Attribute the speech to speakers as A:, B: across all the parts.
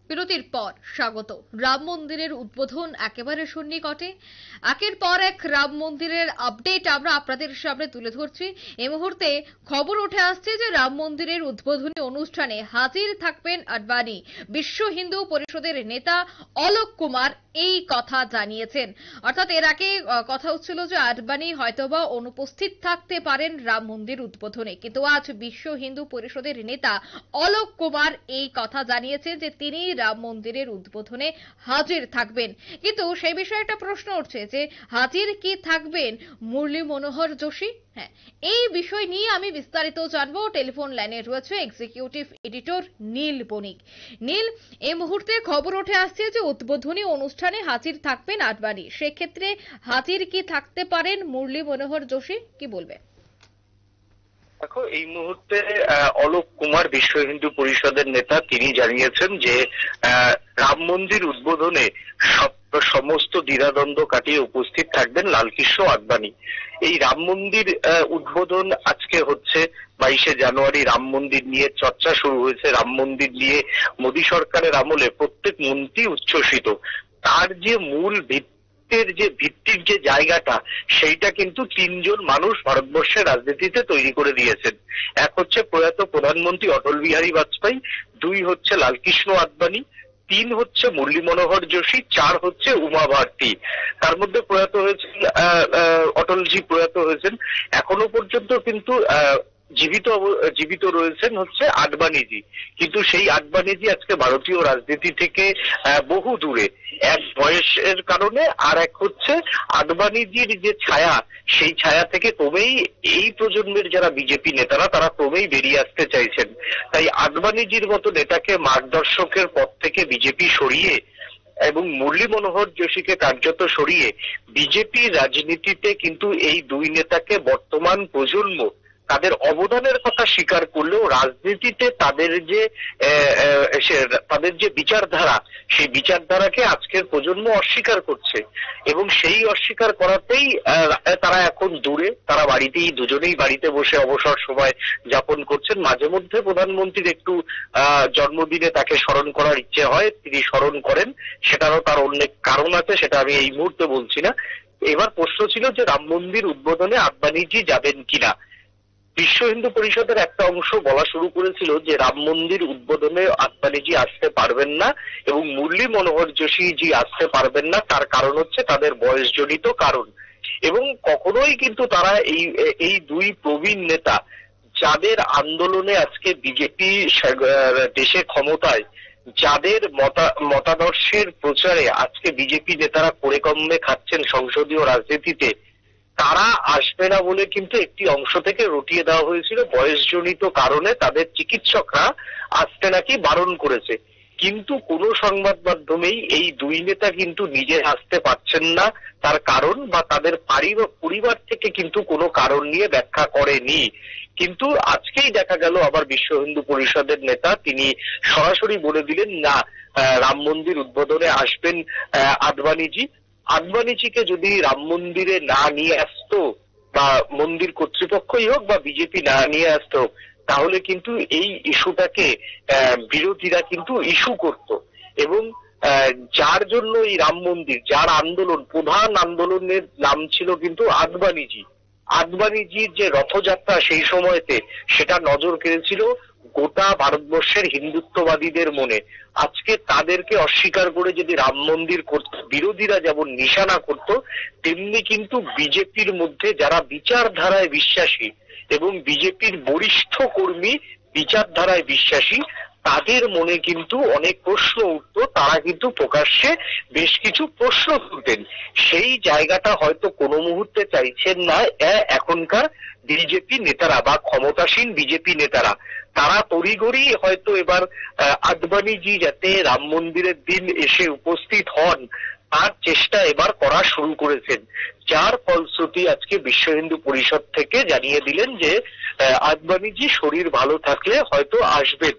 A: বিরতির পর স্বাগত। রাম মন্দিরের উদ্বোধন একেবারে সন্নিকটে। একের পর এক রাম মন্দিরের আপডেট আমরা আপনাদের সামনে তুলে ধরছি। এই মুহূর্তে খবর উঠে আসছে যে রাম মন্দিরের উদ্বোধনী অনুষ্ঠানে হাজির থাকবেন আডবাণী। বিশ্ব হিন্দু পরিষদের নেতা অলোক কুমার এই কথা জানিয়েছেন। অর্থাৎ এর আগে কথা হচ্ছিল যে আডবাণী হয়তোবা অনুপস্থিত থাকতে পারেন রাম মন্দির উদ্বোধনে, কিন্তু আজ বিশ্ব হিন্দু পরিষদের নেতা অলোক কুমার এই কথা জানিয়েছেন যে তিনি রাম মন্দিরের উদ্বোধনে হাজির থাকবেন। কিন্তু সেই বিষয়ে একটা প্রশ্ন উঠছে যে হাজির কি থাকবেন মুরলী মনোহর যোশী? হ্যাঁ, এই বিষয় নিয়ে আমি বিস্তারিত জানবো। টেলিফোন লাইনে রয়েছে এক্সিকিউটিভ এডিটর নীল বণিক। নীল, এই মুহূর্তে খবর উঠে আসছে যে উদ্বোধনী অনুষ্ঠানে হাজির থাকবেন আডবাণী, সেক্ষেত্রে হাজির কি থাকতে পারেন মুরলী মনোহর যোশী, কি বলবে?
B: দেখো, এই মুহূর্তে অলোক কুমার বিশ্ব হিন্দু পরিষদের নেতা তিনি জানিয়েছেন যে রাম মন্দির উদ্বোধনে সমস্ত দ্বিধাদ্বন্দ্ব কাটিয়ে উপস্থিত থাকবেন লালকৃষ্ণ আডবাণী। এই রাম মন্দির উদ্বোধন আজকে হচ্ছে 22শে জানুয়ারি। রাম মন্দির নিয়ে চর্চা শুরু হয়েছে। রাম মন্দির নিয়ে মোদী সরকারের আমলে প্রত্যেক মন্ত্রী উচ্ছ্বসিত। তার যে মূল ভিত্তির যে জায়গাটা, সেইটা কিন্তু তিনজন মানুষ ভারতবর্ষের রাজনীতিতে তৈরি করে দিয়েছেন। এক হচ্ছে প্রয়াত প্রধানমন্ত্রী অটল বিহারী বাজপেয়ী, দুই হচ্ছে লালকৃষ্ণ আডবাণী, তিন হচ্ছে মুরলী মনোহর যোশী, চার হচ্ছে উমা ভারতী। তার মধ্যে প্রয়াত হয়েছেন অটলজি প্রয়াত হয়েছেন। এখনো পর্যন্ত কিন্তু জীবিত রয়েছেন হচ্ছে আডবাণীজি। কিন্তু সেই আডবাণীজি আজকে ভারতীয় রাজনীতি থেকে বহু দূরে। এক বয়সের কারণে, আর এক হচ্ছে আডবাণীজির যে ছায়া, সেই ছায়া থেকে ক্রমেই এই প্রজন্মের যারা বিজেপি নেতারা তারা ক্রমেই বেরিয়ে আসতে চাইছেন। তাই আডবাণীজির মতো নেতাকে মার্গদর্শকের পদ থেকে বিজেপি সরিয়ে এবং মুরলী মনোহর যোশীকে কার্যত সরিয়ে বিজেপি রাজনীতিতে কিন্তু এই দুই নেতাকে বর্তমান প্রজন্ম তাদের অবদানের কথা স্বীকার করলেও রাজনীতিতে তাদের যে বিচারধারা, সেই বিচারধারাকে আজকের প্রজন্ম অস্বীকার করছে এবং সেই অস্বীকার করাতেই তারা এখন দূরে। তারা দুজনেই বাড়িতে বসে অবসর সময় যাপন করছেন। মাঝে মধ্যে প্রধানমন্ত্রীর একটু জন্মদিনে তাকে স্মরণ করার ইচ্ছে হয়, তিনি স্মরণ করেন। সেটারও তার অনেক কারণ আছে, সেটা আমি এই মুহূর্তে বলছি না। এবার প্রশ্ন ছিল যে রাম মন্দির উদ্বোধনে আডবাণীজি যাবেন কিনা। বিশ্ব হিন্দু পরিষদের একটা অংশ বলা শুরু করেছিল যে রাম মন্দির উদ্বোধনে আডবাণীজি আসতে পারবেন না এবং মুরলী মনোহর যোশীজি আসতে পারবেন না। তার কারণ হচ্ছে তাদের বয়সজনিত কারণ। এবং কখনোই কিন্তু তারা এই দুই প্রবীণ নেতা, যাদের আন্দোলনে আজকে বিজেপি দেশে ক্ষমতায়, যাদের মতাদর্শের প্রচারে আজকে বিজেপি নেতারা করে কমে খাচ্ছেন সংসদীয় রাজনীতিতে, তারা আসবে না বলে কিন্তু একটি অংশ থেকে রটিয়ে দেওয়া হয়েছিল। বয়সজনিত কারণে তাদের চিকিৎসকরা আসতে নাকি বারণ করেছে। কিন্তু কোনো সংবাদ মাধ্যমেই এই দুই নেতা কিন্তু নিজে আসতে পারছেন না। তার কারণ বা তাদের পরিবার থেকে কিন্তু কোনো কারণ নিয়ে ব্যাখ্যা করেনি। কিন্তু আজকেই দেখা গেল আবার বিশ্ব হিন্দু পরিষদের নেতা তিনি সরাসরি বলে দিলেন না, রাম মন্দির উদ্বোধনে আসবেন আডবাণীজি। আডবাণীজিকে যদি রাম মন্দিরে না নিয়ে আসতো, বা মন্দির কর্তৃপক্ষই হোক বা বিজেপি না নিয়ে আসতো, তাহলে কিন্তু এই ইস্যুটাকে বিরোধীরা কিন্তু ইস্যু করত। এবং যার জন্য এই রাম মন্দির, যার প্রধান আন্দোলনের নাম ছিল কিন্তু আডবাণীজির যে রথযাত্রা সেই সময়তে, সেটা নজর কেড়েছিল গোটা ভারতবর্ষের হিন্দুত্ববাদীদের মনে। আজকে তাদেরকে অস্বীকার করে যদি রাম মন্দির করত, বিরোধীরা যেমন নিশানা করত, তেমনি কিন্তু বিজেপির মধ্যে যারা বিচারধারায় বিশ্বাসী এবং বিজেপির বরিষ্ঠ কর্মী বিচারধারায় বিশ্বাসী, তাদের মনে কিন্তু অনেক প্রশ্ন উঠত। তারা কিন্তু প্রকাশ্যে বেশ কিছু প্রশ্ন তুলতেন। সেই জায়গাটা হয়তো কোনো মুহূর্তে চাইছেন না এখনকার বিজেপি নেতারা বা ক্ষমতাসীন বিজেপি নেতারা। তারা তড়িঘড়ি হয়তো এবার আডবাণীজি যাতে রাম মন্দিরের দিন এসে উপস্থিত হন, তার চেষ্টা এবার করা শুরু করেছেন। যার ফলশ্রুতি আজকে বিশ্ব হিন্দু পরিষদ থেকে জানিয়ে দিলেন যে আডবাণীজি শরীর ভালো থাকলে হয়তো আসবেন।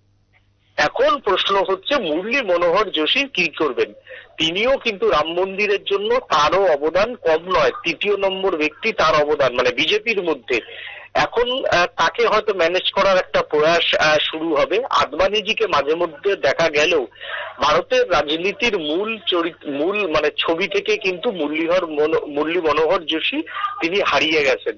B: এখন প্রশ্ন হচ্ছে মুরলী মনোহর যোশী কি করবেন। তিনিও কিন্তু রাম মন্দিরের জন্য তারও অবদান কম নয়। তৃতীয় নম্বর ব্যক্তি তার অবদান, মানে বিজেপির মধ্যে এখন তাকে হয়তো ম্যানেজ করার একটা প্রয়াস শুরু হবে। আদবানিজিকে মাঝে মধ্যে দেখা গেলেও ভারতের রাজনীতির মূল মানে ছবি থেকে কিন্তু মুরলী মনোহর যোশী তিনি হারিয়ে গেছেন।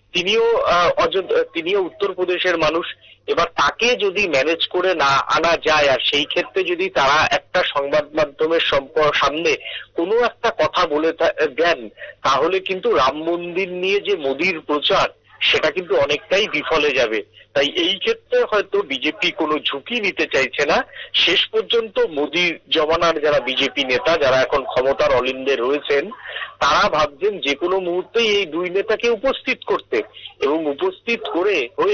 B: তিনিও উত্তরপ্রদেশের মানুষ। এবার তাকে যদি ম্যানেজ করে না আনা যায়, আর সেই ক্ষেত্রে যদি তারা একটা সংবাদ মাধ্যমের সামনে কোনো একটা কথা বলে দেন, তাহলে কিন্তু রাম মন্দির নিয়ে যে মোদির প্রচার সেটা কিন্তু অনেকটাই বিফলে যাবে। তাই এই ক্ষেত্রে হয়তো বিজেপি কোনো ঝুঁকি নিতে চাইছে না। শেষ পর্যন্ত মোদির জমানার যারা বিজেপি নেতা, যারা এখন ক্ষমতার অলিন্দে রয়েছেন, তারা ভাবছেন যে কোনো মুহূর্তেই এই দুই নেতাকে উপস্থিত করতে, এবং উপস্থিত করে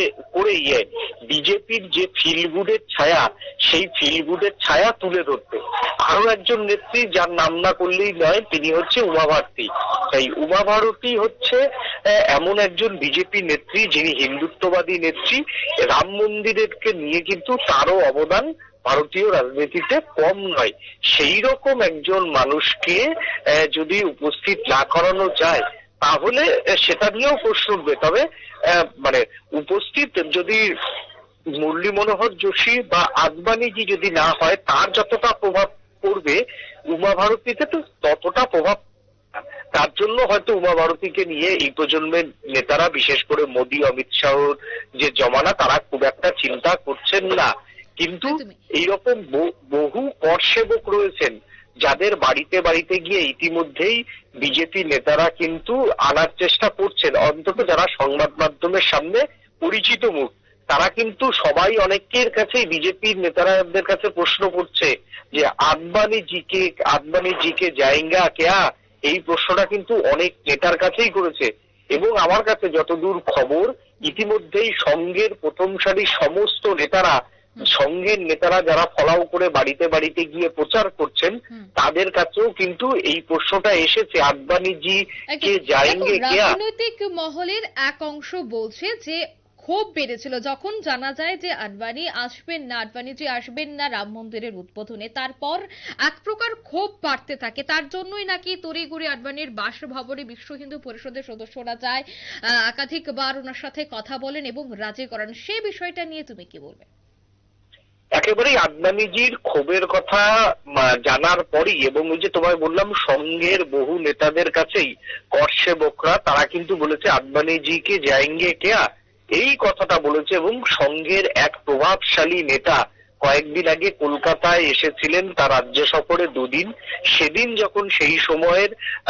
B: বিজেপির যে ফিল গুডের ছায়া, সেই ফিল গুডের ছায়া তুলে ধরতে। আরো একজন নেত্রী যার নাম না করলেই নয়, তিনি হচ্ছে উমা ভারতী। তাই উমা ভারতী হচ্ছে এমন একজন বিজেপি নেত্রী যিনি হিন্দুত্ববাদী নেত্রী। রাম মন্দিরকে নিয়ে কিন্তু তারও অবদান ভারতীয় রাজনীতিতে কম নয়। সেই রকম একজন মানুষকে যদি উপস্থিত না করানো যায়, তাহলে সেটা নিয়েও প্রশ্ন উঠবে। তবে মানে উপস্থিত যদি মুরলী মনোহর যোশী বা আদবানিজি যদি না হয়, তার যতটা প্রভাব পড়বে উমা ভারতীতে তো ততটা প্রভাব। তার জন্য হয়তো উমা ভারতীকে নিয়ে এই প্রজন্মের নেতারা, বিশেষ করে মোদী অমিত শাহর যে জমানা, তারা খুব একটা চিন্তা করছেন না। কিন্তু এইরকম বহু কর সেবক রয়েছেন যাদের বাড়িতে বাড়িতে গিয়ে ইতিমধ্যেই বিজেপি নেতারা কিন্তু আনার চেষ্টা করছেন। অন্তত যারা সংবাদ মাধ্যমের সামনে পরিচিত মুখ, তারা কিন্তু সবাই অনেকের কাছেই বিজেপির নেতারাদের কাছে প্রশ্ন করছে যে আদবানিজিকে জায়েঙ্গা কেয়া, এই প্রশ্নটা কিন্তু অনেক নেতার কাছেই করেছে। এবং আমার কাছে যতদূর খবর, ইতিমধ্যেই সংঘের প্রথম সারির সমস্ত নেতারা, সংঘের নেতারা যারা ফলাও করে বাড়িতে বাড়িতে গিয়ে প্রচার করছেন, তাদের কাছেও কিন্তু এই প্রশ্নটা এসেছে, আদবানিজি কে জায়েঙ্গে কেয়া।
A: রাজনৈতিক মহলের এক অংশ বলছে যে ক্ষোভ বেড়েছিল যখন জানা যায় যে আদবানিজি আসবেন না রাম মন্দিরের উদ্বোধনে। তারপর এক প্রকার ক্ষোভ বাড়তে থাকে। তার জন্যই নাকি তড়িঘড়ি আদবানির বাসভবনে বিশ্ব হিন্দু পরিষদের সদস্যরা যায়, একাধিকবার ওনার সাথে কথা বলেন এবং রাজি করান। সে বিষয়টা নিয়ে তুমি কি বলবে?
B: একেবারেই আদবানিজির ক্ষোভের কথা জানার পরই, এবং ওই যে তোমায় বললাম সংঘের বহু নেতাদের কাছেই কর সেবকরা, তারা কিন্তু বলেছে আদবানিজিকে জায়েঙ্গে কেয়া, এই কথাটা বলেছে। এবং সংঘের এক প্রভাবশালী নেতা কয়েকদিন আগে কলকাতায় এসেছিলেন তার রাজ্য সফরে দুদিন। সেদিন যখন সেই সময়ের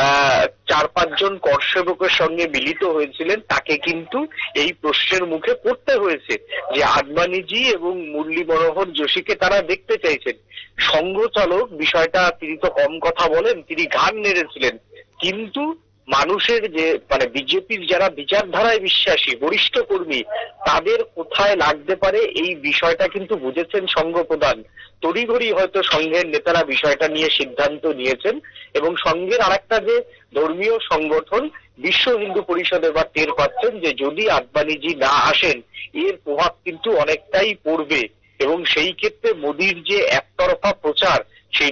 B: 4-5 জন কর সেবকের সঙ্গে মিলিত হয়েছিলেন, তাকে কিন্তু এই প্রশ্নের মুখে পড়তে হয়েছে যে আদবানিজি এবং মুরলী মনোহর যোশীকে তারা দেখতে চাইছেন। সংঘ চালক বিষয়টা, তিনি তো কম কথা বলেন, তিনি ঘাড় নেড়েছিলেন। কিন্তু মানুষের যে মানে বিজেপির যারা বিচারধারায় বিশ্বাসী বরিষ্ঠ কর্মী, তাদের কোথায় লাগতে পারে এই বিষয়টা কিন্তু বুঝেছেন সংঘ প্রধান। তড়িঘড়ি হয়তো সংঘের নেতারা বিষয়টা নিয়ে সিদ্ধান্ত নিয়েছেন। এবং সংঘের আরেকটা যে ধর্মীয় সংগঠন বিশ্ব হিন্দু পরিষদ এবার টের পাচ্ছেন যে যদি আদবানিজি না আসেন, এর প্রভাব কিন্তু অনেকটাই পড়বে। এবং সেই ক্ষেত্রে মোদির যে একতরফা প্রচার, সেই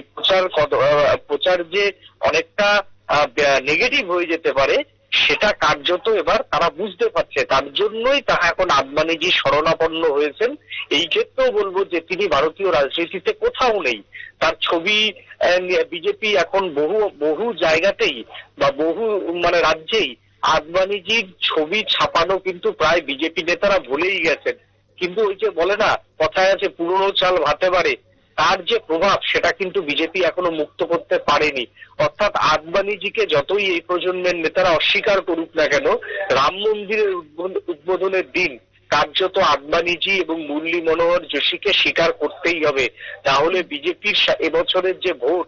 B: প্রচার যে অনেকটা নেগেটিভ হয়ে যেতে পারে, সেটা কার্যত এবার তারা বুঝতে পারছে। তার জন্যই তারা এখন আদবানিজির শরণাপন্ন হয়েছেন। এই ক্ষেত্রেও বলবো যে তিনি ভারতীয় রাজনীতিতে কোথাও নেই। তার ছবি বিজেপি এখন বহু জায়গাতেই বা বহু মানে রাজ্যেই আদবানিজির ছবি ছাপানো কিন্তু প্রায় বিজেপি নেতারা ভুলেই গেছেন। কিন্তু ওই যে বলে না, কথায় আছে পুরনো চাল ভাতে বাড়ে, তার যে প্রভাব সেটা কিন্তু বিজেপি এখনো মুক্ত করতে পারেনি। অর্থাৎ আদবানিজিকে যতই এই প্রজন্মের নেতারা অস্বীকার করুক না কেন, রাম মন্দিরের উদ্বোধনের দিন কার্যত আদবানিজি এবং মুরলী মনোহর যোশীকে স্বীকার করতেই হবে। তাহলে বিজেপির এবছরের যে ভোট,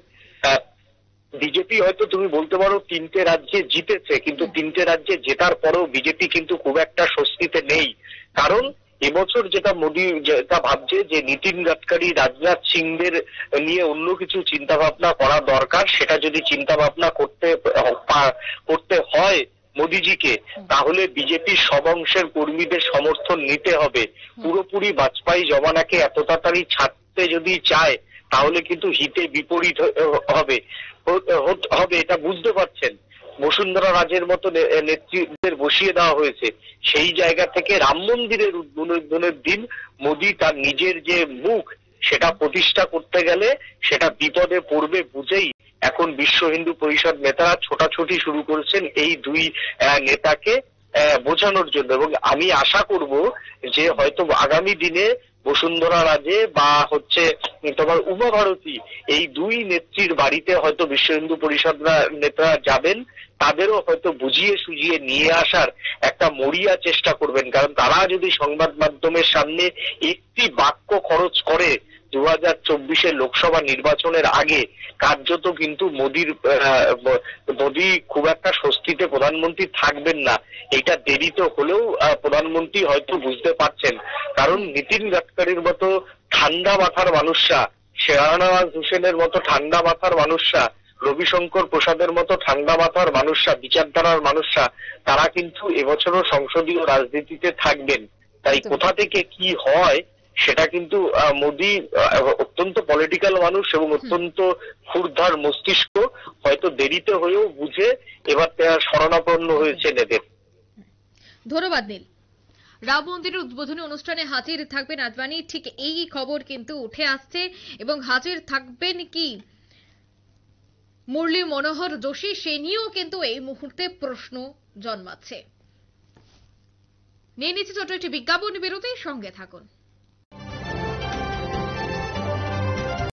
B: বিজেপি হয়তো তুমি বলতে পারো 3টে রাজ্যে জিতেছে, কিন্তু 3টে রাজ্যে জেতার পরেও বিজেপি কিন্তু খুব একটা স্বস্তিতে নেই। কারণ এবছর যেটা মোদী যেটা ভাবছে যে নীতিন গাডকারি, রাজনাথ সিংদের নিয়ে অন্য কিছু চিন্তা ভাবনা করা দরকার, সেটা যদি চিন্তা ভাবনা করতে হয় মোদিজিকে, তাহলে বিজেপির সব অংশের কর্মীদের সমর্থন নিতে হবে। পুরোপুরি বাজপেয়ী জমানাকে এত তাড়াতাড়ি ছাড়তে যদি চায়, তাহলে কিন্তু হিতে বিপরীত হবে, এটা বুঝতে পারছেন। বসুন্ধরা রাজের মতো নেতৃত্বের বসিয়ে দেওয়া হয়েছে, সেই জায়গা থেকে রাম মন্দিরের উদ্বোধনের দিন মোদী তার নিজের যে মুখ সেটা প্রতিষ্ঠা করতে গেলে সেটা বিপদে পড়বে বুঝেই এখন বিশ্ব হিন্দু পরিষদ নেতারা ছোটাছুটি শুরু করেছেন এই দুই নেতাকে বোঝানোর জন্য। এবং আমি আশা করব যে হয়তো আগামী দিনে বসুন্ধরা রাজে বা হচ্ছে তোমার উমা ভারতী, এই দুই নেত্রীর বাড়িতে হয়তো বিশ্ব হিন্দু পরিষদ নেতারা যাবেন, তাদেরও হয়তো বুঝিয়ে সুঝিয়ে নিয়ে আসার একটা মরিয়া চেষ্টা করবেন। কারণ তারা যদি সংবাদ মাধ্যমের সামনে একটি বাক্য খরচ করে 2024 লোকসভা নির্বাচনের আগে, কার্যত কিন্তু মোদী খুব একটা স্বস্তিতে প্রধানমন্ত্রী থাকবেন না। এটা দেরিতে হলেও প্রধানমন্ত্রী হয়তো বুঝতে পারছেন। কারণ নীতিন গাডকারির মতো ঠান্ডা মাথার মানুষরা, শেহনাওয়াজ হোসেনের মতো ঠান্ডা মাথার মানুষরা, রবিশঙ্কর প্রসাদের মতো ঠান্ডা মাথার মানুষরা, বিচারধারার মানুষরা, তারা কিন্তু এবছরও সংসদীয় রাজনীতিতে থাকবেন। তাই কোথা থেকে কি হয় সেটা কিন্তু মোদী অত্যন্ত পলিটিক্যাল মানুষ এবং অত্যন্ত ক্ষুরধার মস্তিষ্ক, হয়তো দেরিতে হয়েও বুঝে এবার শরণাপন্ন হয়েছে এদের।
A: ধন্যবাদ নীল। রাম মন্দিরের উদ্বোধনী অনুষ্ঠানে হাজির থাকবেন আদবানি, ঠিক এই খবর কিন্তু উঠে আসছে। এবং হাজির থাকবেন কি মুরলী মনোহর যোশী, সে নিয়েও কিন্তু এই মুহূর্তে প্রশ্ন জন্মাচ্ছে। নিয়ে নিচ্ছে ছোট একটি বিজ্ঞাপন বিরতি, সঙ্গে থাকুন।